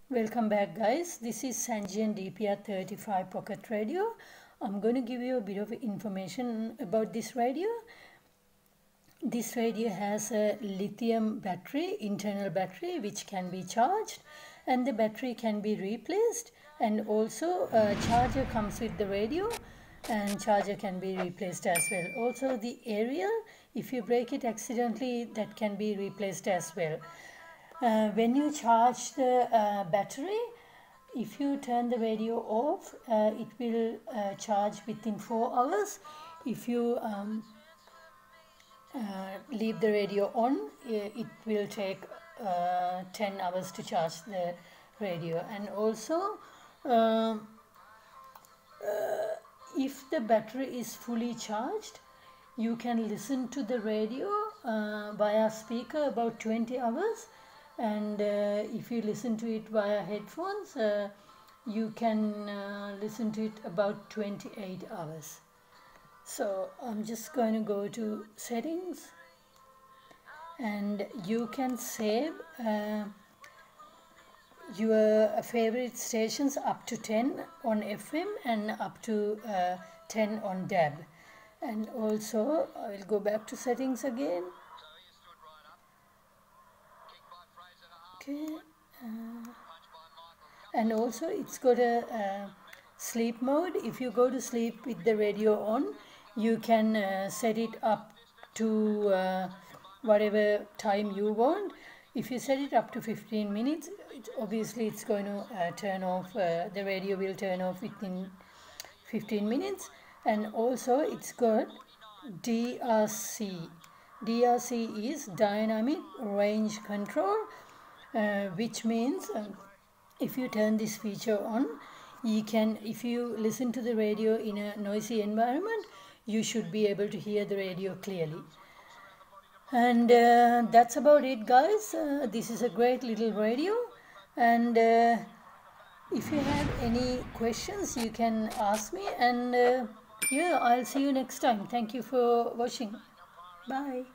Welcome back, guys. This is Sangean DPR35 Pocket Radio. I'm going to give you a bit of information about this radio. This radio has a lithium battery, internal battery, which can be charged, and the battery can be replaced, and also a charger comes with the radio, and charger can be replaced as well. Also the aerial, if you break it accidentally, that can be replaced as well. When you charge the battery, if you turn the radio off, it will charge within 4 hours. If you leave the radio on, it will take 10 hours to charge the radio. And also, if the battery is fully charged, you can listen to the radio via speaker about 20 hours. And if you listen to it via headphones, you can listen to it about 28 hours. So I'm just going to go to settings, and you can save your favorite stations up to 10 on FM and up to 10 on DAB. And also I will go back to settings again. Okay, and also it's got a sleep mode. If you go to sleep with the radio on, you can set it up to whatever time you want. If you set it up to 15 minutes, obviously it's going to turn off, the radio will turn off within 15 minutes. And also it's got DRC. DRC is Dynamic Range Control. Which means if you turn this feature on, you can, if you listen to the radio in a noisy environment, you should be able to hear the radio clearly. And that's about it, guys. This is a great little radio, and if you have any questions, you can ask me, and yeah, I'll see you next time. Thank you for watching. Bye.